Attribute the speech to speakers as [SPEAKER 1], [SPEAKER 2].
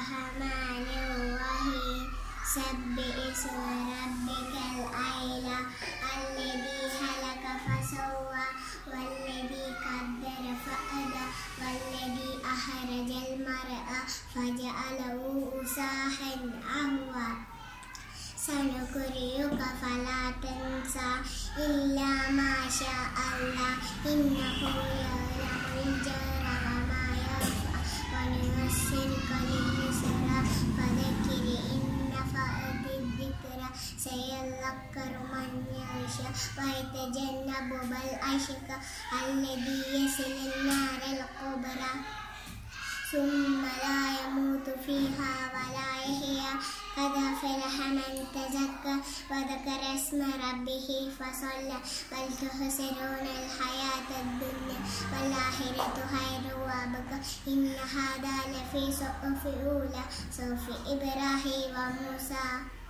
[SPEAKER 1] الرحمن الرحيم سبح اسم ربك الأعلى الذي خلق فسوى والذي قدر فهدى والذي أخرج المرعى فجعله غثاء أحوى سنقرئك فلا تنسى إلا ما شاء الله إنه يعلم الجهر وما يخفى ونيسرك لليسرى فذكر إن نفعت الذكرى سيذكر من يخشى ويتجنبها الأشقى الذي يصلى النار الكبرى ثم لا يموت فيها ولا يحيا قد أفلح من تزكى وذكر اسم ربه فصلى بل تؤثرون الحياة الدنيا والآخرة خير وأبقى إن هذا لفي صحف أولى صحف إبراهيم وموسى.